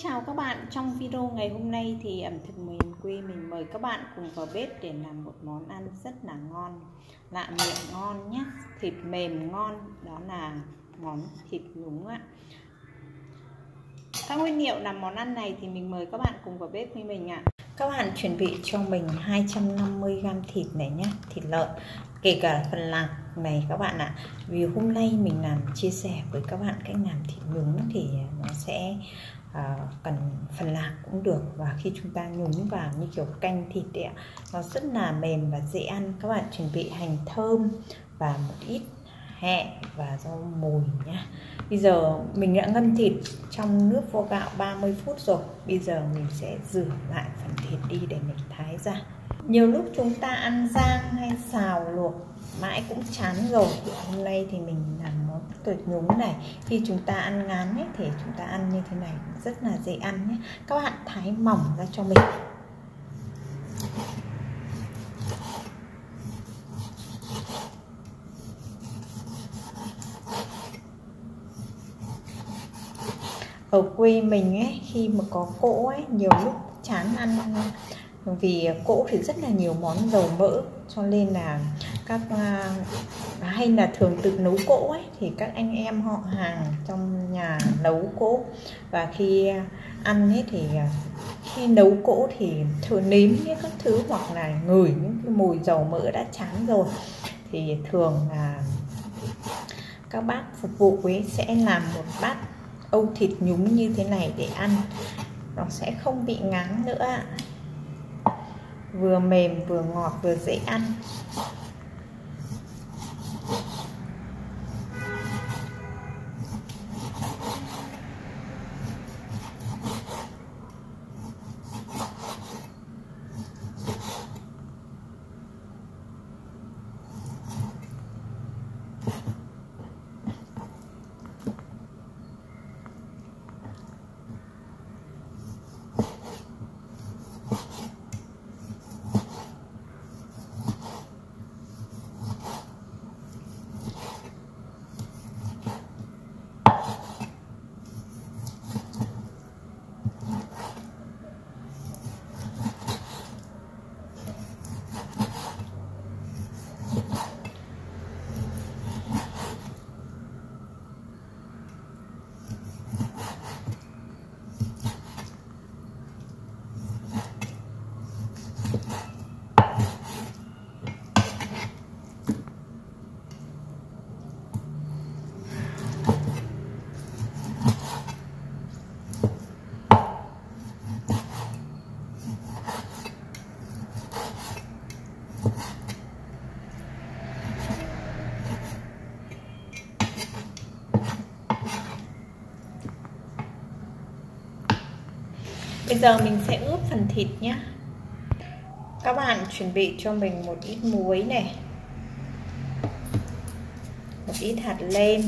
Chào các bạn, trong video ngày hôm nay thì ẩm thực miền quê mình mời các bạn cùng vào bếp để làm một món ăn rất là ngon, lạ miệng ngon nhé, thịt mềm ngon, đó là món thịt nhúng ạ. Các nguyên liệu làm món ăn này thì mình mời các bạn cùng vào bếp với mình ạ. Các bạn chuẩn bị cho mình 250g thịt này nhé, thịt lợn, kể cả phần lạc này các bạn ạ. Vì hôm nay mình làm chia sẻ với các bạn cách làm thịt nhúng thì nó sẽ cần phần lạc cũng được, và khi chúng ta nhúng vào như kiểu canh thịt ấy, nó rất là mềm và dễ ăn. Các bạn chuẩn bị hành thơm và một ít hẹ và rau mùi nhé. Bây giờ mình đã ngâm thịt trong nước vo gạo 30 phút rồi. Bây giờ mình sẽ rửa lại phần thịt đi để mình thái ra. Nhiều lúc chúng ta ăn rang hay xào luộc mãi cũng chán rồi. Hôm nay thì mình làm món thịt nhúng này. Khi chúng ta ăn ngán ấy, thì chúng ta ăn như thế này rất là dễ ăn nhé. Các bạn thái mỏng ra cho mình. Ở quê mình ấy, khi mà có cỗ ấy, nhiều lúc chán ăn, vì cỗ thì rất là nhiều món dầu mỡ, cho nên là các hay là thường tự nấu cỗ ấy, thì các anh em họ hàng trong nhà nấu cỗ, và khi ăn ấy thì khi nấu cỗ thì thường nếm những các thứ hoặc là ngửi những cái mùi dầu mỡ đã chán rồi, thì thường là các bác phục vụ ấy sẽ làm một bát âu thịt nhúng như thế này để ăn, nó sẽ không bị ngán nữa, vừa mềm vừa ngọt vừa dễ ăn. Bây giờ mình sẽ ướp phần thịt nhé. Các bạn chuẩn bị cho mình một ít muối này, một ít hạt nêm,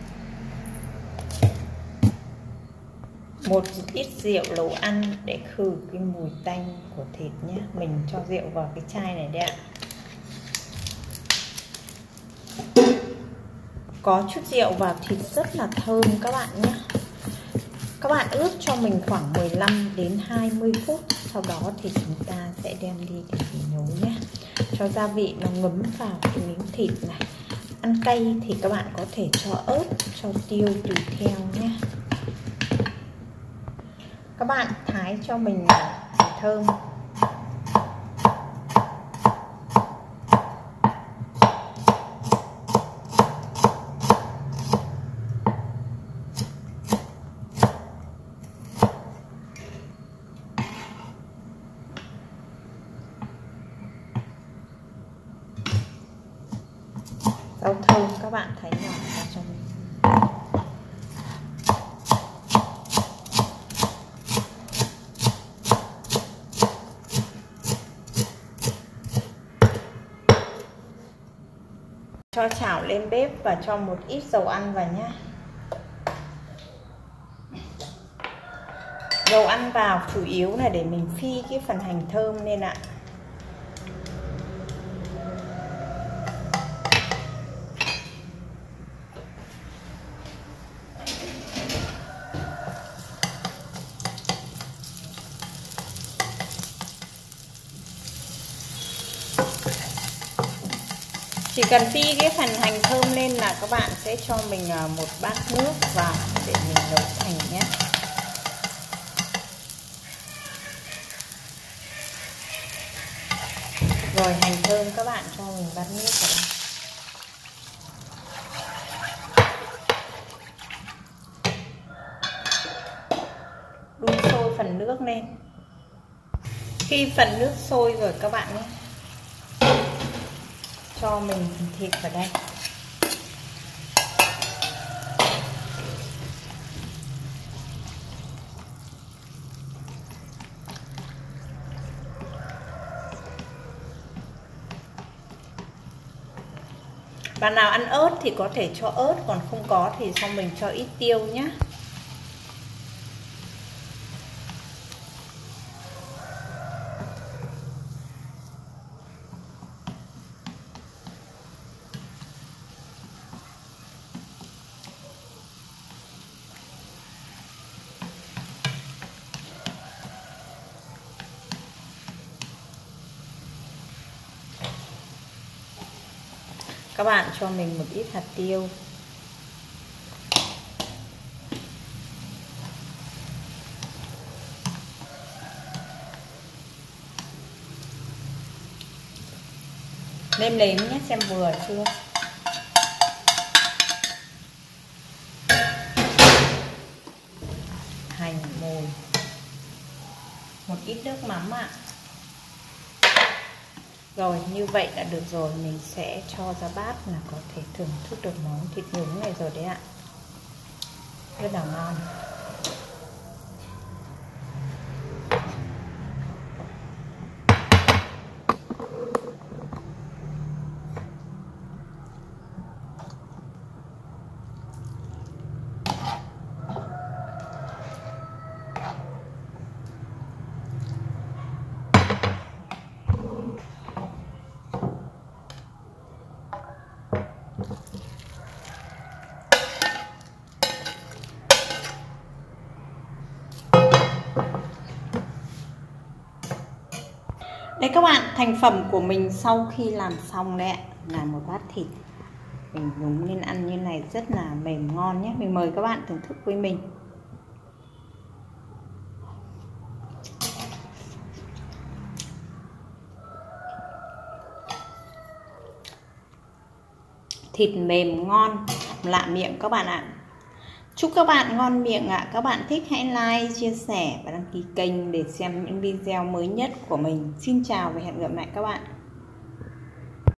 một ít rượu nấu ăn để khử cái mùi tanh của thịt nhé. Mình cho rượu vào cái chai này đấy ạ. Có chút rượu vào thịt rất là thơm các bạn nhé. Các bạn ướp cho mình khoảng 15 đến 20 phút. Sau đó thì chúng ta sẽ đem đi để nấu nhé. Cho gia vị nó ngấm vào cái miếng thịt này. Ăn cay thì các bạn có thể cho ớt, cho tiêu tùy theo nhé. Các bạn thái cho mình hành thơm, rau thơm các bạn thái nhỏ ra cho mình. Cho chảo lên bếp và cho một ít dầu ăn vào nhé. Dầu ăn vào chủ yếu là để mình phi cái phần hành thơm lên ạ. Chỉ cần phi cái phần hành thơm lên là các bạn sẽ cho mình một bát nước vào để mình nấu hành nhé. Rồi hành thơm các bạn cho mình bát nước vào đây. Đun sôi phần nước lên. Khi phần nước sôi rồi các bạn nhé, cho mình thịt vào đây. Bạn nào ăn ớt thì có thể cho ớt, còn không có thì xong mình cho ít tiêu nhé. Các bạn cho mình một ít hạt tiêu. Nêm nếm nhé, xem vừa chưa. Hành mùi, một ít nước mắm ạ. Rồi như vậy đã được rồi, mình sẽ cho ra bát là có thể thưởng thức được món thịt nhúng này rồi đấy ạ. Rất là ngon. Đây các bạn, thành phẩm của mình sau khi làm xong đấy ạ, là một bát thịt mình nhúng lên ăn như này rất là mềm ngon nhé. Mình mời các bạn thưởng thức với mình. Thịt mềm ngon, lạ miệng các bạn ạ. Chúc các bạn ngon miệng ạ. Các bạn thích hãy like, chia sẻ và đăng ký kênh để xem những video mới nhất của mình. Xin chào và hẹn gặp lại các bạn.